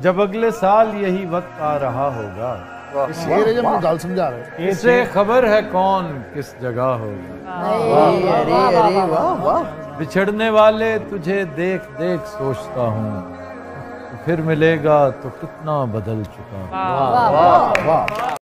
जब अगले साल यही वक्त आ रहा होगा। शेर है जब मैं गाल समझा रहा हूँ। इसे खबर है कौन किस जगह होगा। अरे अरे वाह वाह। बिछड़ने वाले तुझे देख देख सोचता हूँ, फिर मिलेगा तो कितना बदल चुका। वाह वाह वाह।